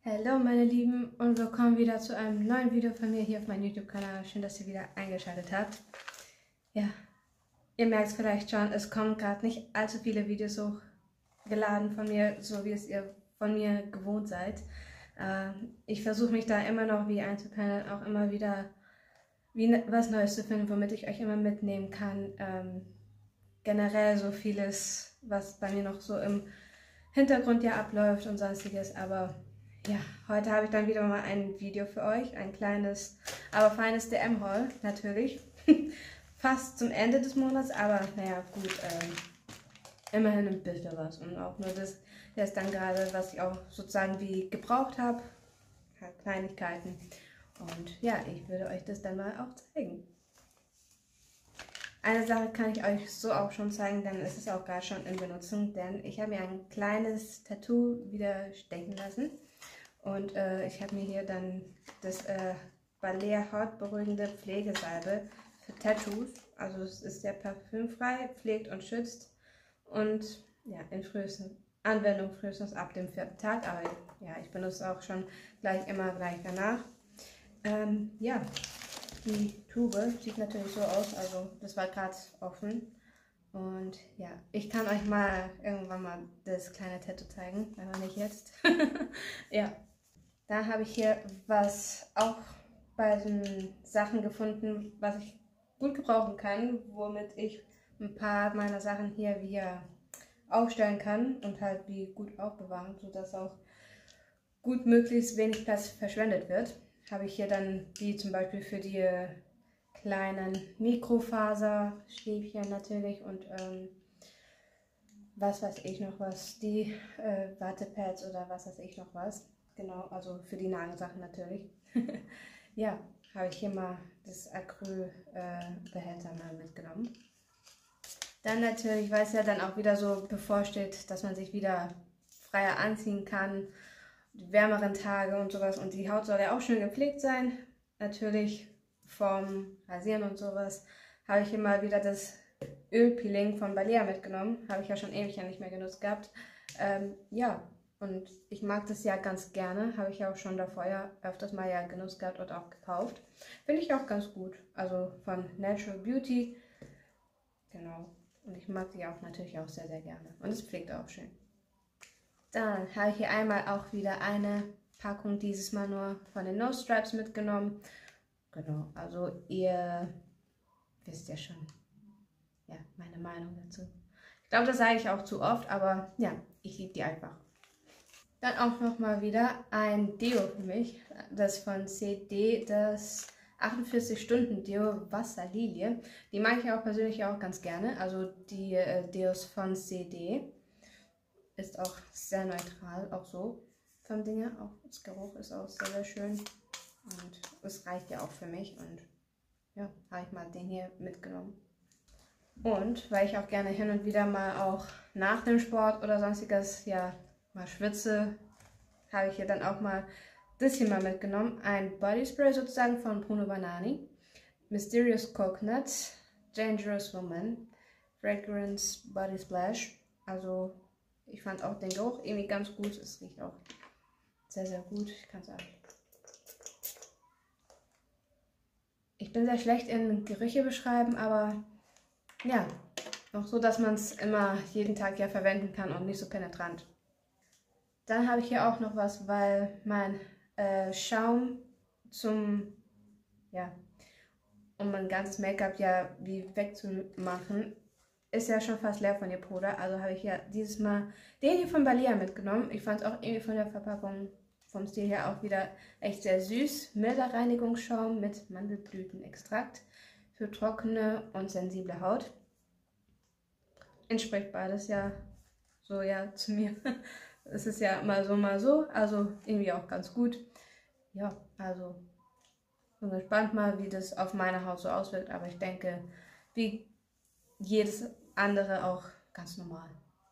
Hallo meine Lieben und willkommen wieder zu einem neuen Video von mir hier auf meinem YouTube-Kanal. Schön, dass ihr wieder eingeschaltet habt. Ja, ihr merkt es vielleicht schon, es kommen gerade nicht allzu viele Videos hochgeladen von mir, so wie es ihr von mir gewohnt seid. Ich versuche mich da immer noch wie einzupendeln, auch immer wieder was Neues zu finden, womit ich euch immer mitnehmen kann. Generell so vieles, was bei mir noch so im Hintergrund ja abläuft und sonstiges, aber ja, heute habe ich dann wieder mal ein Video für euch, ein kleines, aber feines DM-Haul natürlich. Fast zum Ende des Monats, aber naja, gut, immerhin ein bisschen was und auch nur das ist dann gerade, was ich auch sozusagen wie gebraucht habe, halt Kleinigkeiten und ja, ich würde euch das dann mal auch zeigen. Eine Sache kann ich euch so auch schon zeigen, denn es ist auch gerade schon in Benutzung, denn ich habe mir ein kleines Tattoo wieder stechen lassen. Und ich habe mir hier dann das Balea hautberuhigende Pflegesalbe für Tattoos. Also es ist sehr parfümfrei, pflegt und schützt. Und ja, in frühesten Anwendung frühestens ab dem 4. Tag. Aber ja, ich benutze es auch schon gleich danach. Ja, die Tube sieht natürlich so aus. Also das war gerade offen. Und ja, ich kann euch mal irgendwann mal das kleine Tattoo zeigen, aber nicht jetzt. Ja. Da habe ich hier was auch bei den Sachen gefunden, was ich gut gebrauchen kann, womit ich ein paar meiner Sachen hier wieder aufstellen kann und halt wie gut aufbewahren, sodass auch gut möglichst wenig Platz verschwendet wird. Habe ich hier dann wie zum Beispiel für die kleinen Mikrofaserstäbchen natürlich und was weiß ich noch was, die Wattepads oder was weiß ich noch was. Genau, also für die Nagelsachen natürlich. Ja, habe ich hier mal das Acrylbehälter mal mitgenommen. Dann natürlich, weil es ja dann auch wieder so bevorsteht, dass man sich wieder freier anziehen kann, die wärmeren Tage und sowas. Und die Haut soll ja auch schön gepflegt sein. Natürlich vom Rasieren und sowas habe ich hier mal wieder das Ölpeeling von Balea mitgenommen. Habe ich ja schon ewig nicht mehr genutzt gehabt. Ja, und ich mag das ja ganz gerne. Habe ich ja auch schon davor ja öfters mal ja genutzt gehabt und auch gekauft. Finde ich auch ganz gut. Also von Natural Beauty. Genau. Und ich mag die auch natürlich auch sehr, sehr gerne. Und es pflegt auch schön. Dann habe ich hier einmal auch wieder eine Packung, dieses Mal nur von den No Stripes mitgenommen. Genau, also ihr wisst ja schon, ja, meine Meinung dazu. Ich glaube, das sage ich auch zu oft, aber ja, ich liebe die einfach. Dann auch nochmal wieder ein Deo für mich, das von CD, das 48-Stunden-Deo Wasserlilie. Die mag ich auch persönlich auch ganz gerne, also die Deos von CD. Ist auch sehr neutral, auch so vom Ding her. Auch das Geruch ist auch sehr, sehr schön. Und es reicht ja auch für mich. Und ja, habe ich mal den hier mitgenommen. Und weil ich auch gerne hin und wieder mal auch nach dem Sport oder sonstiges ja mal schwitze, habe ich hier dann auch mal das hier mal mitgenommen. Ein Bodyspray sozusagen von Bruno Banani. Mysterious Coconut, Dangerous Woman, Fragrance Body Splash. Also ich fand auch den Geruch irgendwie ganz gut. Es riecht auch sehr, sehr gut. Ich kann sagen. Ich bin sehr schlecht in Gerüche beschreiben, aber ja, noch so, dass man es immer jeden Tag ja verwenden kann und nicht so penetrant. Dann habe ich hier auch noch was, weil mein Schaum zum, ja, um mein ganzes Make-up ja wie wegzumachen, ist ja schon fast leer von ihr Puder. Also habe ich ja dieses Mal den hier von Balea mitgenommen. Ich fand es auch irgendwie von der Verpackung vom Stil her auch wieder echt sehr süß. Milder Reinigungsschaum mit Mandelblütenextrakt für trockene und sensible Haut. Entspricht beides ja so ja zu mir. Es ist ja mal so, also irgendwie auch ganz gut. Ja, also bin gespannt mal, wie das auf meine Haut so auswirkt, aber ich denke, wie jedes andere auch ganz normal.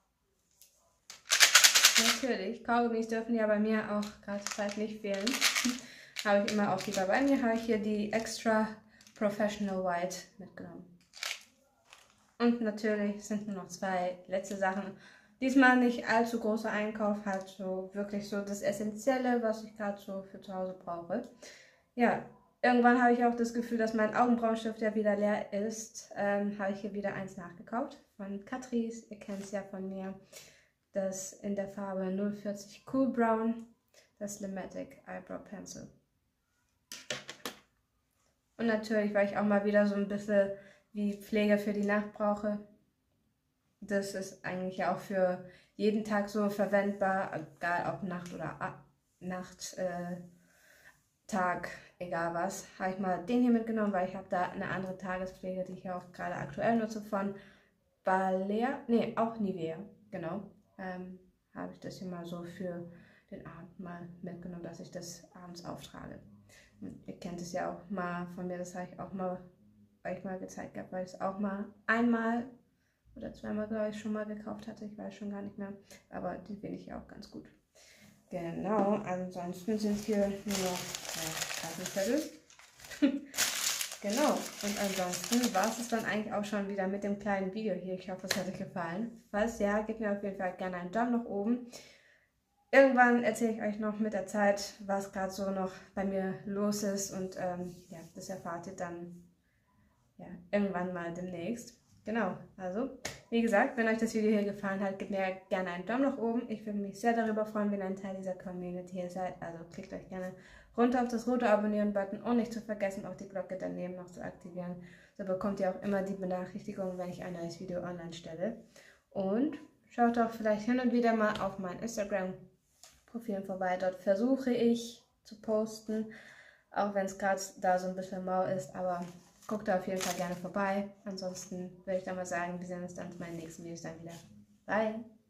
Natürlich, Kaugummis dürfen ja bei mir auch gerade zur Zeit nicht fehlen. Habe ich immer auch wieder bei mir. Habe ich hier die Extra Professional White mitgenommen. Und natürlich sind nur noch zwei letzte Sachen, diesmal nicht allzu großer Einkauf, halt so wirklich so das Essentielle, was ich gerade so für zu Hause brauche. Ja, irgendwann habe ich auch das Gefühl, dass mein Augenbrauenstift ja wieder leer ist. Habe ich hier wieder eins nachgekauft von Catrice. Ihr kennt es ja von mir. Das in der Farbe 040 Cool Brown, das Limatic Eyebrow Pencil. Und natürlich, weil ich auch mal wieder so ein bisschen wie Pflege für die Nacht brauche. Das ist eigentlich auch für jeden Tag so verwendbar, egal ob Nacht oder Nacht, Tag, egal was. Habe ich mal den hier mitgenommen, weil ich habe da eine andere Tagespflege, die ich auch gerade aktuell nutze von Balea, nee, auch Nivea, genau. Habe ich das hier mal so für den Abend mal mitgenommen, dass ich das abends auftrage. Und ihr kennt es ja auch mal von mir, das habe ich auch mal euch mal gezeigt gehabt, weil ich es auch mal einmal oder zweimal, glaube ich, schon mal gekauft hatte. Ich weiß schon gar nicht mehr, aber die finde ich ja auch ganz gut. Genau, ansonsten sind hier nur noch Kassenzettel. Genau, und ansonsten war es dann eigentlich auch schon wieder mit dem kleinen Video hier. Ich hoffe, es hat euch gefallen. Falls ja, gebt mir auf jeden Fall gerne einen Daumen nach oben. Irgendwann erzähle ich euch noch mit der Zeit, was gerade so noch bei mir los ist. Und ja, das erfahrt ihr dann ja, irgendwann mal demnächst. Genau, also wie gesagt, wenn euch das Video hier gefallen hat, gebt mir gerne einen Daumen nach oben. Ich würde mich sehr darüber freuen, wenn ihr ein Teil dieser Community hier seid. Also klickt euch gerne runter auf das rote Abonnieren-Button und nicht zu vergessen, auch die Glocke daneben noch zu aktivieren. So bekommt ihr auch immer die Benachrichtigung, wenn ich ein neues Video online stelle. Und schaut auch vielleicht hin und wieder mal auf mein Instagram-Profil vorbei. Dort versuche ich zu posten, auch wenn es gerade da so ein bisschen mau ist, aber guckt da auf jeden Fall gerne vorbei. Ansonsten würde ich dann mal sagen, wir sehen uns dann zu meinen nächsten Videos dann wieder. Bye!